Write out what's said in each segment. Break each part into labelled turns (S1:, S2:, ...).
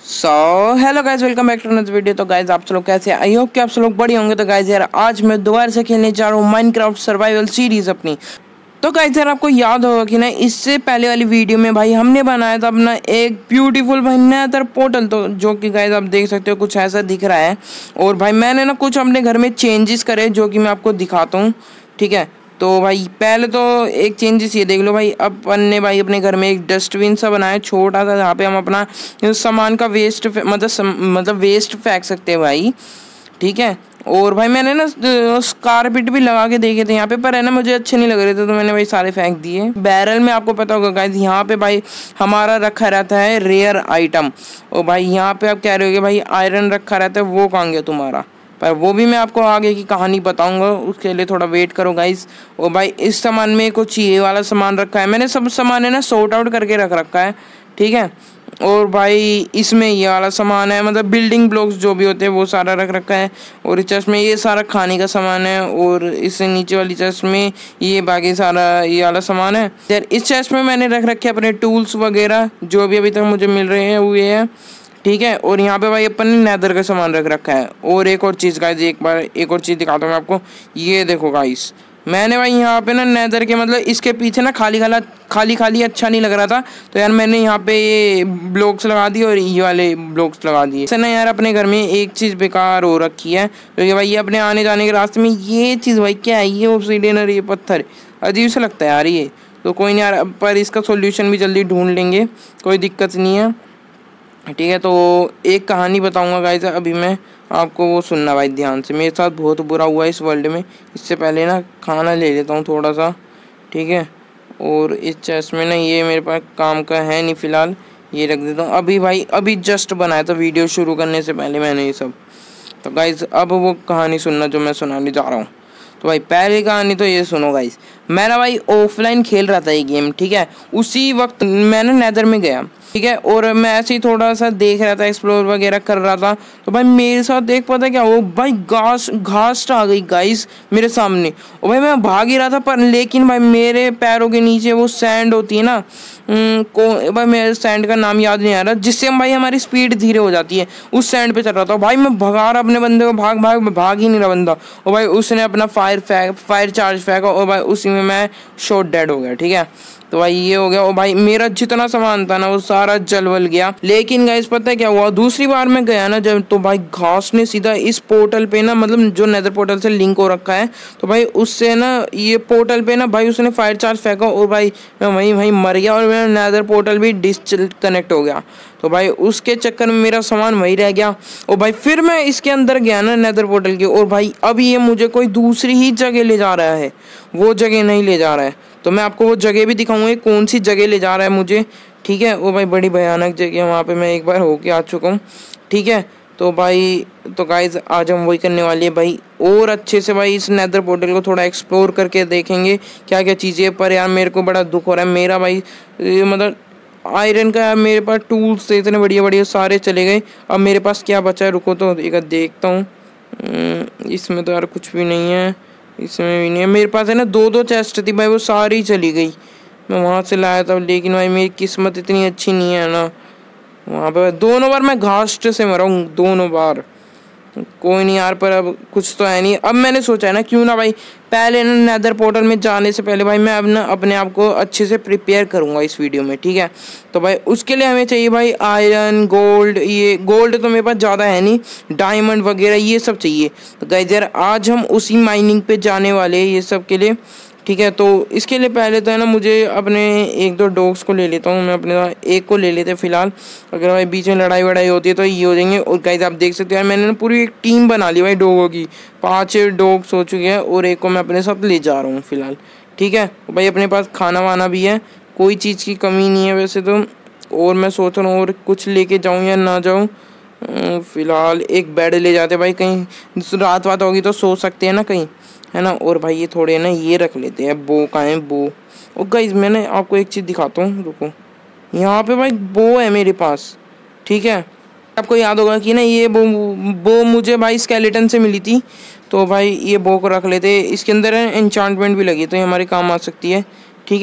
S1: So hello guys, welcome back to another video. तो guys आप सब लोग कैसे, आई होप कि आप सब लोग बढ़िया होंगे। तो गाइज यार आज मैं दोबारा से खेलने जा रहा हूँ माइनक्राफ्ट सर्वाइवल सीरीज अपनी। तो गाइज यार आपको याद होगा कि ना इससे पहले वाली वीडियो में भाई हमने बनाया था अपना एक ब्यूटीफुल भाई नेदर पोर्टल, तो जो कि गाइज आप देख सकते हो कुछ ऐसा दिख रहा है। और भाई मैंने ना कुछ अपने घर में चेंजेस करे जो कि मैं आपको दिखाता हूँ, ठीक है। तो भाई पहले तो एक चेंजेस ये देख लो भाई, अपन ने भाई अपने घर में एक डस्टबिन सा बनाया छोटा सा, जहाँ पे हम अपना सामान का वेस्ट मतलब वेस्ट फेंक सकते हैं भाई, ठीक है। और भाई मैंने ना कारपेट भी लगा के देखे थे यहाँ पे, पर है ना मुझे अच्छे नहीं लग रहे थे तो मैंने भाई सारे फेंक दिए। बैरल में आपको पता होगा गाइस, यहाँ पे भाई हमारा रखा रहता है रेयर आइटम। और भाई यहाँ पे आप कह रहे हो कि भाई आयरन रखा रहता है, वो कहाँ गया तुम्हारा? पर वो भी मैं आपको आगे की कहानी बताऊंगा, उसके लिए थोड़ा वेट करो गाइस। और भाई इस सामान में कुछ ये वाला सामान रखा है, मैंने सब सामान है ना सॉर्ट आउट करके रख रखा है, ठीक है। और भाई इसमें ये वाला सामान है, मतलब बिल्डिंग ब्लॉक्स जो भी होते हैं वो सारा रख रखा है। और इस चेस्ट में ये सारा खाने का सामान है, और इससे नीचे वाली चेस्ट में ये बाकी सारा ये वाला सामान है। यार इस चेस्ट में मैंने रख रखे अपने टूल्स वगैरह जो भी अभी तक मुझे मिल रहे हैं हुए हैं, ठीक है। और यहाँ पे भाई अपन ने नेदर का सामान रख रखा है। और एक और चीज़ गाइस, एक बार एक और चीज़ दिखाता हूँ मैं आपको, ये देखो गाइस, मैंने भाई यहाँ पे ना नेदर के मतलब इसके पीछे ना खाली अच्छा नहीं लग रहा था, तो यार मैंने यहाँ पे ये ब्लॉक्स लगा दिए और ये वाले ब्लॉक्स लगा दिए। ऐसे ना यार अपने घर में एक चीज़ बेकार हो रखी है, तो भाई ये अपने आने जाने के रास्ते में ये चीज़ भाई क्या है, ये ऑब्सीडियन और ये पत्थर अजीब सा लगता है यार ये। तो कोई नहीं यार, पर इसका सोल्यूशन भी जल्दी ढूंढ लेंगे, कोई दिक्कत नहीं है, ठीक है। तो एक कहानी बताऊंगा गाइस अभी मैं आपको, वो सुनना भाई ध्यान से। मेरे साथ बहुत बुरा हुआ है इस वर्ल्ड में। इससे पहले ना खाना ले लेता हूँ थोड़ा सा, ठीक है। और इस चेस्ट में ना ये मेरे पास काम का है नहीं फ़िलहाल, ये रख देता हूँ। अभी भाई अभी जस्ट बनाया था वीडियो शुरू करने से पहले मैंने ये सब। तो गाइस अब वो कहानी सुनना जो मैं सुनाने जा रहा हूँ। तो भाई पहली कहानी तो ये सुनो गाइस, मैं ना भाई ऑफलाइन खेल रहा था ये गेम, ठीक है। उसी वक्त मैंने नेदर में गया, ठीक है। और मैं ऐसे ही थोड़ा सा देख रहा था, एक्सप्लोर वगैरह कर रहा था, तो भाई मेरे साथ देख पता क्या वो भाई घास आ गई गाइस मेरे सामने। और भाई मैं भाग ही रहा था, पर लेकिन भाई मेरे पैरों के नीचे वो सैंड होती है ना, भाई मेरे सैंड का नाम याद नहीं आ रहा, जिससे हम भाई हमारी स्पीड धीरे हो जाती है, उस सैंड पे चल रहा था भाई। मैं भगा रहा अपने बंदे को, भाग ही नहीं रहा बंदा। और भाई उसने अपना फायर चार्ज फेंका और भाई उसी में मैं शॉट डेड हो गया, ठीक है। तो भाई ये हो गया। और भाई मेरा जितना सामान था ना वो सारा जलवल गया। लेकिन गाइस पता है क्या हुआ, दूसरी बार मैं गया ना जब, तो भाई घास ने सीधा इस पोर्टल पे ना, मतलब जो नेदर पोर्टल से लिंक हो रखा है, तो भाई उससे ना ये पोर्टल पे ना भाई उसने फायर चार्ज फेंका और भाई मैं वहीं मर गया, और मेरा नेदर पोर्टल भी डिस्कनेक्ट हो गया। तो भाई उसके चक्कर में मेरा सामान वहीं रह गया। और भाई फिर मैं इसके अंदर गया ना नेदर पोर्टल के, और भाई अब ये मुझे कोई दूसरी ही जगह ले जा रहा है, वो जगह नहीं ले जा रहा है। तो मैं आपको वो जगह भी दिखाऊंगा कौन सी जगह ले जा रहा है मुझे, ठीक है। वो भाई बड़ी भयानक जगह है, वहाँ पे मैं एक बार होके आ चुका हूँ, ठीक है। तो भाई तो गाइज आज हम वही करने वाले हैं भाई, और अच्छे से भाई इस नेदर पोर्टल को थोड़ा एक्सप्लोर करके देखेंगे क्या क्या चीज़ें। पर यार मेरे को बड़ा दुख हो रहा है, मेरा भाई मतलब आयरन का मेरे पास टूल्स थे इतने बढ़िया बढ़िया, सारे चले गए। अब मेरे पास क्या बचा है, रुको तो एक देखता हूँ। इसमें तो यार कुछ भी नहीं है, इसमें भी नहीं है। मेरे पास है ना दो चेस्ट थी भाई, वो सारी चली गई। मैं वहाँ से लाया था, लेकिन भाई मेरी किस्मत इतनी अच्छी नहीं है ना। वहाँ पे दोनों बार मैं घास से मरा हूँ, दोनों बार। कोई नहीं यार, पर अब कुछ तो है नहीं। अब मैंने सोचा है ना क्यों ना भाई पहले ना नेदर पोर्टल में जाने से पहले भाई मैं अब ना अपने आप को अच्छे से प्रिपेयर करूँगा इस वीडियो में, ठीक है। तो भाई उसके लिए हमें चाहिए भाई आयरन, गोल्ड। ये गोल्ड तो मेरे पास ज़्यादा है नहीं, डायमंड वगैरह ये सब चाहिए। तो गाइस यार आज हम उसी माइनिंग पे जाने वाले हैं ये सब के लिए, ठीक है। तो इसके लिए पहले तो है ना मुझे अपने एक दो डॉग्स को ले लेता हूँ मैं, अपने एक को ले लेते हैं फ़िलहाल। अगर भाई बीच में लड़ाई वड़ाई होती है तो ये हो जाएंगे। और गाइस आप देख सकते हैं मैंने ना पूरी एक टीम बना ली भाई डॉगों की, 5 डॉग्स हो चुके हैं, और एक को मैं अपने साथ ले जा रहा हूँ फ़िलहाल, ठीक है। भाई अपने पास खाना वाना भी है, कोई चीज़ की कमी नहीं है वैसे तो। और मैं सोच रहा हूँ और कुछ लेके जाऊँ या ना जाऊँ। फ़िलहाल एक बेड ले जाते भाई, कहीं रात वात होगी तो सो सकते हैं ना कहीं, है ना। और भाई ये थोड़े ना ये रख लेते हैं, बो का है बो। और गाइस मैंने आपको एक चीज़ दिखाता हूँ, रुको। यहाँ पे भाई बो है मेरे पास, ठीक है। आपको याद होगा कि ना ये बो मुझे भाई स्केलेटन से मिली थी, तो भाई ये बो को रख लेते। इसके अंदर एन्चांटमेंट भी लगी तो ये हमारे काम आ सकती है, ठीक है।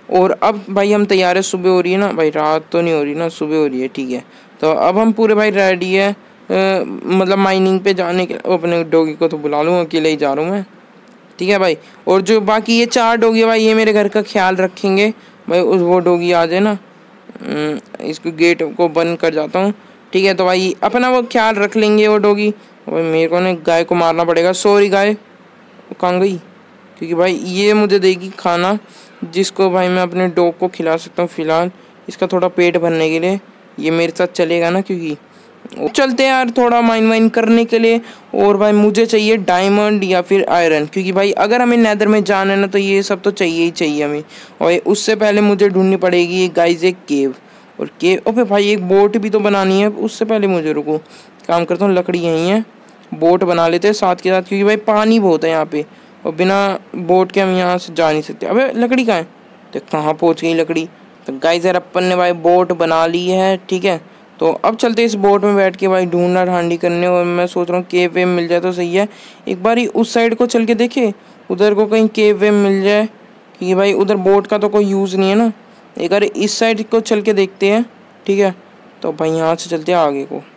S1: और अब भाई हम तैयार है, सुबह हो रही है ना भाई, रात तो नहीं हो रही ना, सुबह हो रही है, ठीक है। तो अब हम पूरे भाई रेडी है, मतलब माइनिंग पे जाने के। अपने डॉगी को तो बुला लूँ, अकेले ही जा रहा हूँ मैं, ठीक है भाई। और जो बाकी ये 4 डॉगी भाई, ये मेरे घर का ख्याल रखेंगे भाई। उस वो डॉगी आ जाए ना, इसको गेट को बंद कर जाता हूँ, ठीक है। तो भाई अपना वो ख्याल रख लेंगे वो डॉगी। भाई मेरे को ना गाय को मारना पड़ेगा, सॉरी गाय कहाँ गई, क्योंकि भाई ये मुझे देगी खाना, जिसको भाई मैं अपने डॉग को खिला सकता हूँ फिलहाल। इसका थोड़ा पेट भरने के लिए ये मेरे साथ चलेगा ना, क्योंकि चलते हैं यार थोड़ा माइन वाइन करने के लिए। और भाई मुझे चाहिए डायमंड या फिर आयरन, क्योंकि भाई अगर हमें नेदर में जाना है ना, तो ये सब तो चाहिए ही चाहिए हमें। और उससे पहले मुझे ढूंढनी पड़ेगी गाइस एक केव। और केव, ओके भाई एक बोट भी तो बनानी है। उससे पहले मुझे रुको, काम करता हूँ, लकड़ी यहीं है, बोट बना लेते हैं साथ के साथ, क्योंकि भाई पानी बहुत है यहाँ पे और बिना बोट के हम यहाँ से जा नहीं सकते। अबे लकड़ी कहाँ है, तो कहाँ पहुँच गई लकड़ी। तो गाइस यार अपन ने भाई बोट बना ली है, ठीक है। तो अब चलते इस बोट में बैठ के भाई ढूंढना ढांडी करने। और मैं सोच रहा हूँ केव वेव मिल जाए तो सही है। एक बार ही उस साइड को चल के देखे, उधर को कहीं केव वेव मिल जाए, क्योंकि भाई उधर बोट का तो कोई यूज़ नहीं है ना। एक बार इस साइड को चल के देखते हैं, ठीक है। तो भाई यहाँ से चलते हैं आगे को।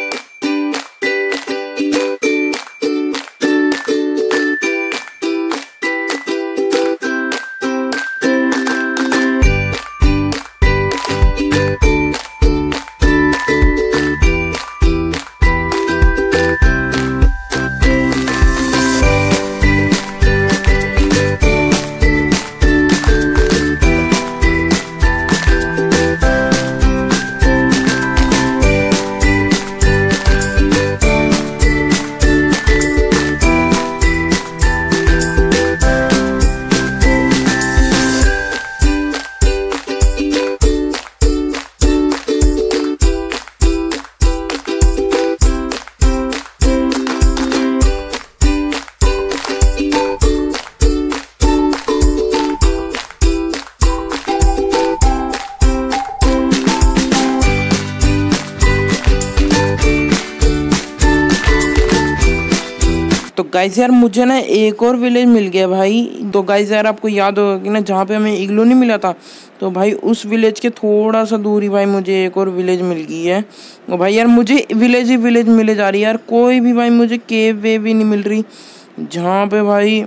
S1: तो गाइस यार मुझे ना एक और विलेज मिल गया भाई। तो गाइस यार आपको याद होगा कि ना, जहाँ पे हमें इग्लू नहीं मिला था, तो भाई उस विलेज के थोड़ा सा दूरी भाई मुझे एक और विलेज मिल गई है। और भाई यार मुझे विलेज ही विलेज मिले जा रही है यार, कोई भी भाई मुझे केव वेव भी नहीं मिल रही जहाँ पे भाई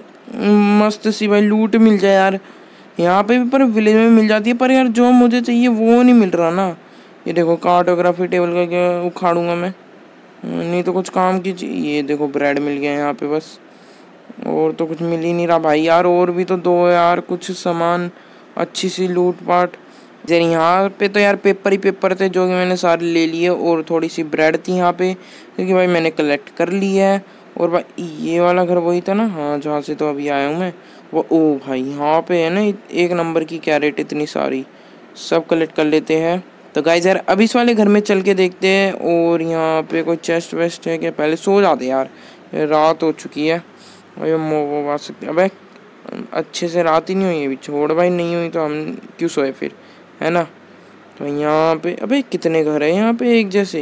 S1: मस्त सी भाई लूट मिल जाए यार। यहाँ पे भी पर विलेज में मिल जाती है, पर यार जो मुझे चाहिए वो नहीं मिल रहा ना। ये देखो कार्टोग्राफी टेबल का क्या उखाड़ूंगा मैं, नहीं तो कुछ काम की चीज। ये देखो ब्रेड मिल गया यहाँ पे बस, और तो कुछ मिल ही नहीं रहा भाई यार। और भी तो दो यार कुछ सामान, अच्छी सी लूट पाट। यार यहाँ पे तो यार पेपर ही पेपर थे जो कि मैंने सारे ले लिए, और थोड़ी सी ब्रेड थी यहाँ पे क्योंकि भाई मैंने कलेक्ट कर ली है। और भाई ये वाला घर वही था ना, हाँ जहाँ से तो अभी आया हूँ मैं वो। ओ भाई यहाँ पे है ना एक नंबर की कैरेट, इतनी सारी सब कलेक्ट कर लेते हैं। तो गाइस यार अब इस वाले घर में चल के देखते हैं। और यहाँ पे कोई चेस्ट वेस्ट है क्या, पहले सो जाते यार, रात हो चुकी है। भाई वो आ सकते, अबे अच्छे से रात ही नहीं हुई अभी, छोड़ भाई, नहीं हुई तो हम क्यों सोए फिर, है ना। तो यहाँ पे अबे कितने घर है यहाँ पे एक जैसे,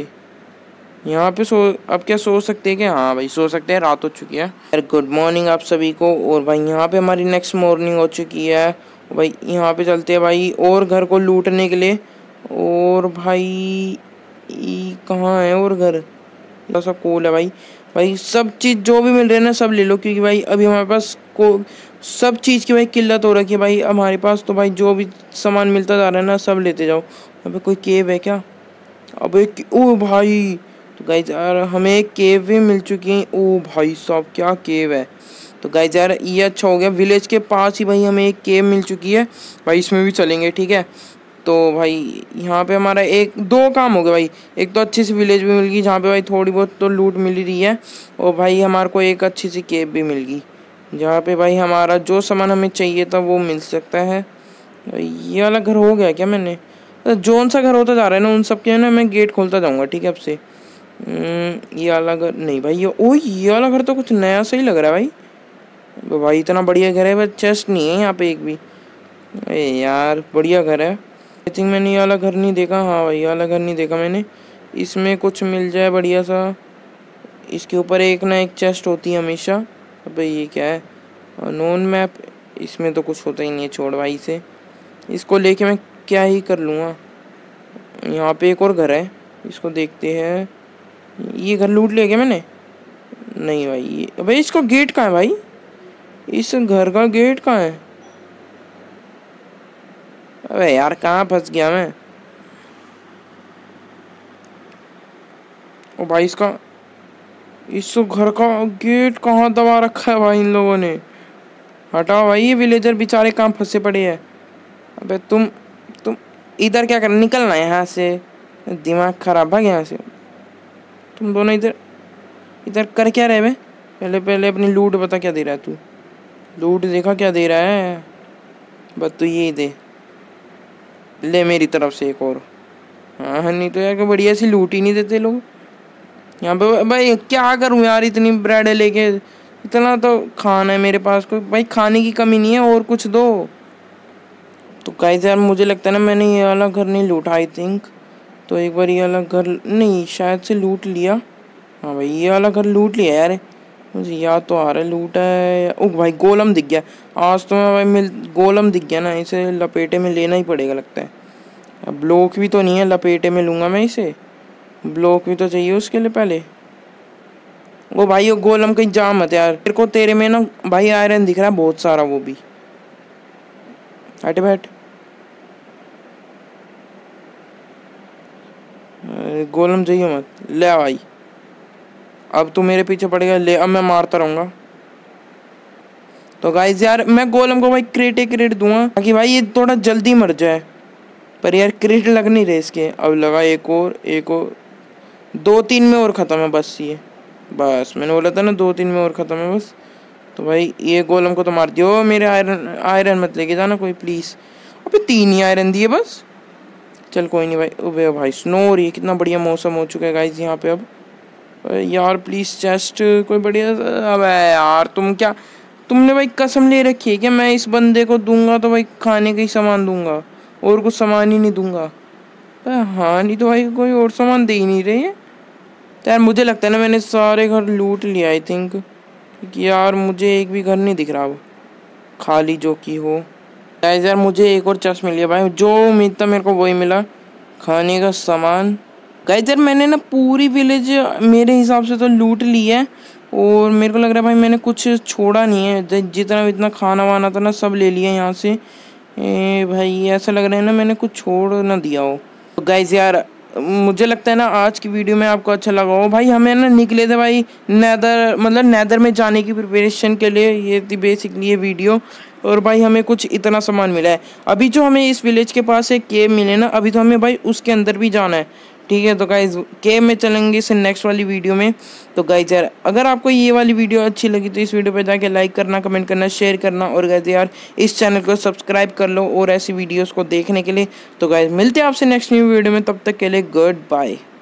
S1: यहाँ पे अब क्या सो सकते हैं क्या, हाँ भाई सो सकते हैं, रात हो चुकी है यार। गुड मॉर्निंग आप सभी को। और भाई यहाँ पे हमारी नेक्स्ट मॉर्निंग हो चुकी है भाई। यहाँ पे चलते हैं भाई और घर को लूटने के लिए। और भाई कहाँ है और घर, ऐसा कूल है भाई। भाई सब चीज़ जो भी मिल रही है ना सब ले लो, क्योंकि भाई अभी हमारे पास को सब चीज़ की भाई किल्लत हो रखी है भाई हमारे पास। तो भाई जो भी सामान मिलता जा रहा है ना सब लेते जाओ। अबे कोई केव है क्या, अबे ओ भाई। तो गाइज यार हमें एक केव भी मिल चुकी है। ओ भाई साहब क्या केव है। तो गाइज यार ये अच्छा हो गया, विलेज के पास ही भाई हमें एक केव मिल चुकी है भाई, इसमें भी चलेंगे, ठीक है। तो भाई यहाँ पे हमारा एक दो काम हो गया भाई, एक तो अच्छी सी विलेज भी मिल गई जहाँ पे भाई थोड़ी बहुत तो लूट मिल ही रही है, और भाई हमारे को एक अच्छी सी केव भी मिल गई जहाँ पे भाई हमारा जो सामान हमें चाहिए था वो मिल सकता है। ये वाला घर हो गया क्या मैंने, तो जोन सा घर होता जा रहा है ना उन सब के ना मैं गेट खोलता जाऊँगा, ठीक है। अब से ये वाला घर नहीं भाई, ये वाला घर तो कुछ नया सा ही लग रहा है भाई। तो भाई इतना बढ़िया घर है, बस चेस्ट नहीं है यहाँ पे एक भी। अरे यार बढ़िया घर है। आई थिंक मैंने ये वाला घर नहीं देखा, हाँ भाई ये वाला घर नहीं देखा मैंने। इसमें कुछ मिल जाए बढ़िया सा, इसके ऊपर एक ना एक चेस्ट होती है हमेशा। अबे ये क्या है, नोन मैप, इसमें तो कुछ होता ही नहीं है, छोड़ भाई से। इसको लेके मैं क्या ही कर लूँगा। यहाँ पे एक और घर है, इसको देखते हैं। ये घर लूट लिया क्या मैंने? नहीं भाई, ये भाई इसका गेट कहाँ है भाई? इस घर का गेट कहाँ है? अबे यार कहाँ फंस गया मैं? ओ भाई इस घर का गेट कहाँ दबा रखा है भाई इन लोगों ने? हटाओ भाई, ये विलेजर बेचारे कहाँ फंसे पड़े हैं। अबे तुम इधर क्या कर, निकलना यहाँ से, दिमाग खराब है यहाँ से। तुम दोनों इधर इधर कर क्या रहे बे? पहले अपनी लूट बता, क्या दे रहा है तू? लूट देखा क्या दे रहा है? बस तू ये दे, ले मेरी तरफ से एक और। हाँ नहीं तो यार बढ़िया सी लूट ही नहीं देते लोग यहाँ पे। भाई क्या करूँ यार, इतनी ब्रेड लेके, इतना तो खाना है मेरे पास, कोई भाई खाने की कमी नहीं है, और कुछ दो। तो गाइस यार मुझे लगता है ना मैंने ये वाला घर नहीं लूटा आई थिंक। तो एक बार ये वाला घर नहीं, शायद से लूट लिया। हाँ भाई ये वाला घर लूट लिया यार, मुझे याद तो आ रहा है लूटा है। ओ भाई गोलम दिख गया आज तो मैं भाई, गोलम दिख गया ना, इसे लपेटे में लेना ही पड़ेगा लगता है। अब ब्लॉक भी तो नहीं है, लपेटे में लूँगा मैं इसे, ब्लॉक भी तो चाहिए उसके लिए पहले। वो भाई वो गोलम कहीं जाम मत यार, तेरे को तेरे में ना भाई आयरन दिख रहा है बहुत सारा, वो भी हट बैठ। गोलम चाहिए मत, ले भाई अब तू मेरे पीछे पड़ेगा, ले अब मैं मारता रहूँगा। तो गाइस यार मैं गोलम को भाई क्रेट दूंगा ताकि भाई ये थोड़ा जल्दी मर जाए, पर यार क्रेट लग नहीं रहे इसके। अब लगा एक और 2-3 में और ख़त्म है बस ये, बस मैंने बोला था ना 2-3 में और ख़त्म है बस। तो भाई ये गोलम को तो मार दियो, मेरे आयरन मत लेके जाना कोई प्लीज़। अबे 3 ही आयरन दिए बस, चल कोई नहीं भाई। अबे भाई स्नो हो रही है, कितना बढ़िया मौसम हो चुका है गाइस यहाँ पे अब। यार प्लीज़ चेस्ट कोई बढ़िया। अबे यार तुमने भाई कसम ले रखी है कि मैं इस बंदे को दूंगा तो भाई खाने का ही सामान दूंगा और कुछ सामान ही नहीं दूंगा। हाँ नहीं तो भाई कोई और सामान दे ही नहीं रही है। तो यार मुझे लगता है ना मैंने सारे घर लूट लिया आई थिंक, क्योंकि यार मुझे एक भी घर नहीं दिख रहा अब खाली जो कि हो। गाइस यार मुझे एक और चेस्ट मिल गया भाई, जो उम्मीद था मेरे को वही मिला, खाने का सामान। गाइस यार मैंने ना पूरी विलेज मेरे हिसाब से तो लूट ली है, और मेरे को लग रहा है भाई मैंने कुछ छोड़ा नहीं है, जितना खाना वाना था ना सब ले लिया यहाँ से। भाई ऐसा लग रहा है ना मैंने कुछ छोड़ ना दिया हो। तो गाइस यार मुझे लगता है ना आज की वीडियो में आपको अच्छा लगा हो। भाई हमें ना निकले थे भाई नेदर में जाने की प्रिपरेशन के लिए, ये थी बेसिकली ये वीडियो। और भाई हमें कुछ इतना सामान मिला है। अभी जो हमें इस विलेज के पास एक केव मिले ना, अभी तो हमें भाई उसके अंदर भी जाना है, ठीक है। तो गाइज केव में चलेंगे इसे नेक्स्ट वाली वीडियो में। तो गाइज यार अगर आपको ये वाली वीडियो अच्छी लगी तो इस वीडियो पे जाके लाइक करना, कमेंट करना, शेयर करना, और गाइज यार इस चैनल को सब्सक्राइब कर लो और ऐसी वीडियोस को देखने के लिए। तो गाइज मिलते हैं आपसे नेक्स्ट न्यू वीडियो में, तब तक के लिए गुड बाय।